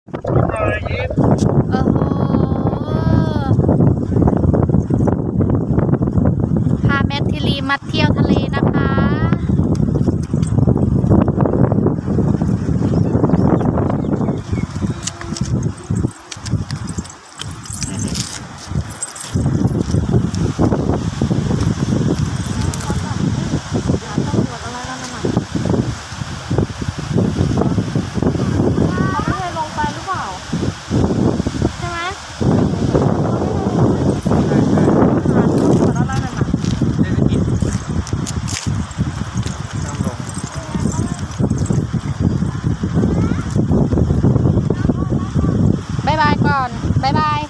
โอ้โหพาแมทธิลีมาเที่ยวทะเลนะคะบ๊ายบายก่อนบ๊ายบาย